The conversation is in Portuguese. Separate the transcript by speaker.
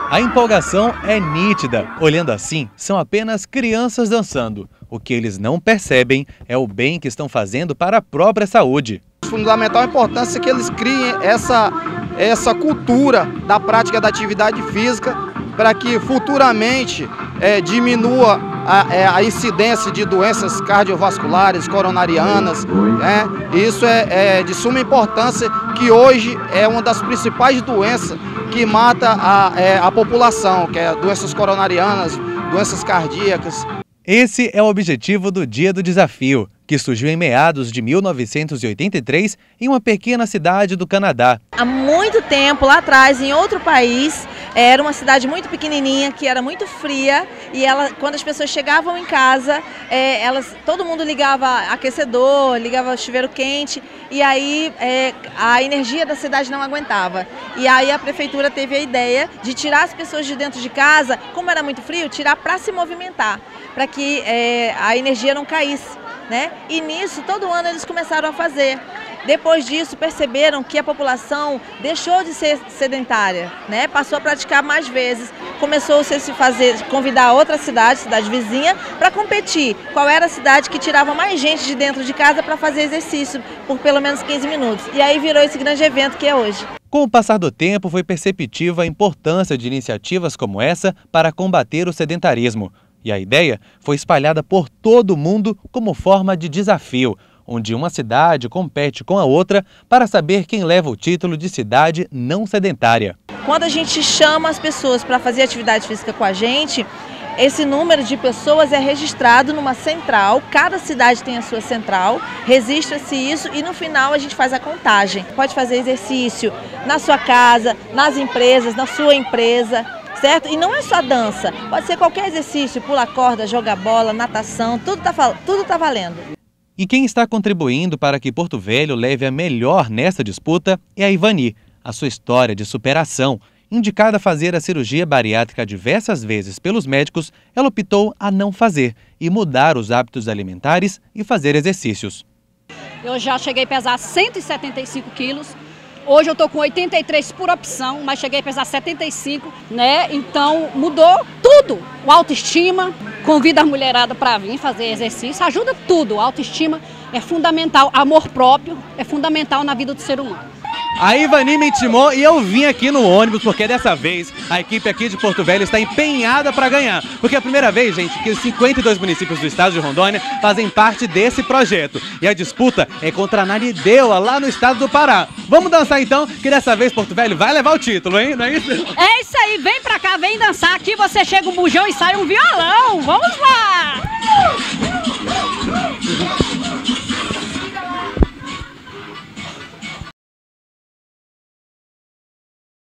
Speaker 1: A empolgação é nítida. Olhando assim, são apenas crianças dançando. O que eles não percebem é o bem que estão fazendo para a própria saúde.
Speaker 2: Fundamental a importância que eles criem essa cultura da prática da atividade física para que futuramente diminua a incidência de doenças cardiovasculares, coronarianas. Isso é de suma importância, que hoje é uma das principais doenças que mata a população, que é doenças coronarianas, doenças cardíacas.
Speaker 1: Esse é o objetivo do Dia do Desafio, que surgiu em meados de 1983 em uma pequena cidade do Canadá.
Speaker 3: Há muito tempo, lá atrás, em outro país, era uma cidade muito pequenininha, que era muito fria, e quando as pessoas chegavam em casa, todo mundo ligava aquecedor, ligava chuveiro quente, e aí a energia da cidade não aguentava. E aí a prefeitura teve a ideia de tirar as pessoas de dentro de casa, como era muito frio, tirar para se movimentar, para que a energia não caísse, né? E nisso, todo ano eles começaram a fazer. Depois disso, perceberam que a população deixou de ser sedentária, né? Passou a praticar mais vezes. Começou-se a convidar outra cidade vizinha, para competir. Qual era a cidade que tirava mais gente de dentro de casa para fazer exercício por pelo menos 15 minutos. E aí virou esse grande evento que é hoje.
Speaker 1: Com o passar do tempo, foi perceptível a importância de iniciativas como essa para combater o sedentarismo. E a ideia foi espalhada por todo o mundo como forma de desafio, onde uma cidade compete com a outra para saber quem leva o título de cidade não sedentária.
Speaker 3: Quando a gente chama as pessoas para fazer atividade física com a gente, esse número de pessoas é registrado numa central, cada cidade tem a sua central, registra-se isso e no final a gente faz a contagem. Pode fazer exercício na sua casa, nas empresas, na sua empresa. Certo? E não é só dança, pode ser qualquer exercício, pular corda, jogar bola, natação, tudo tá valendo.
Speaker 1: E quem está contribuindo para que Porto Velho leve a melhor nessa disputa é a Ivani. A sua história de superação, indicada a fazer a cirurgia bariátrica diversas vezes pelos médicos, ela optou a não fazer e mudar os hábitos alimentares e fazer exercícios.
Speaker 4: Eu já cheguei a pesar 175 quilos. Hoje eu estou com 83 por opção, mas cheguei a pesar 75, né? Então mudou tudo. O autoestima, convida a mulherada para vir fazer exercício, ajuda tudo. A autoestima é fundamental, amor próprio é fundamental na vida do ser humano.
Speaker 1: A Ivani me intimou e eu vim aqui no ônibus, porque dessa vez a equipe aqui de Porto Velho está empenhada para ganhar. Porque é a primeira vez, gente, que os 52 municípios do estado de Rondônia fazem parte desse projeto. E a disputa é contra a Narideua, lá no estado do Pará. Vamos dançar então, que dessa vez Porto Velho vai levar o título, hein? Não é isso?
Speaker 4: É isso aí, vem pra cá, vem dançar. Aqui você chega um bujão e sai um violão. Vamos lá!